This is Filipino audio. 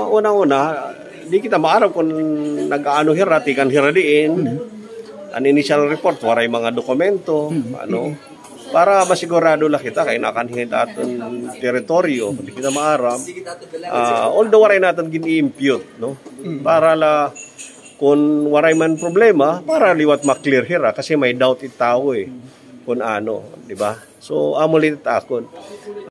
unang-una, di kita maarap kung nag-ano hirati kan hiradiin. An initial report, waray mga dokumento, para masigurado lang kita kay nakanhingit aton teritoryo, di kita maaram. Although waray natin gini-impute, no? Para la kung waray man problema, para liwat maklear hira kasi may doubt itaw kung ano, di ba? So amo litat akon.